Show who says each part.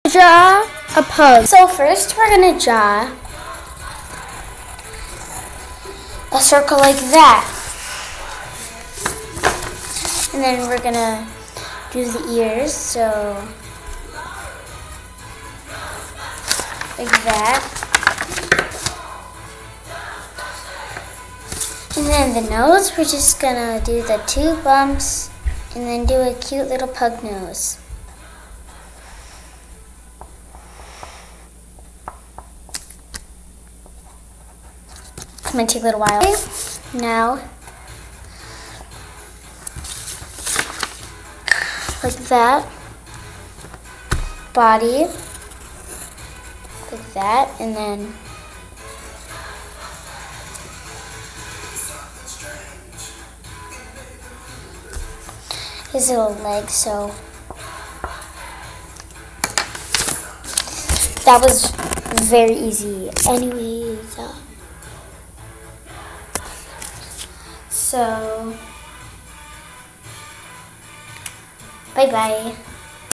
Speaker 1: Draw a pug. So first we're gonna draw a circle like that. And then we're gonna do the ears, so like that. And then the nose, we're just gonna do the 2 bumps and then do a cute little pug nose. It's gonna take a little while. Now, like that, body, like that, and then his little leg, so that was very easy. Anyways, so bye-bye.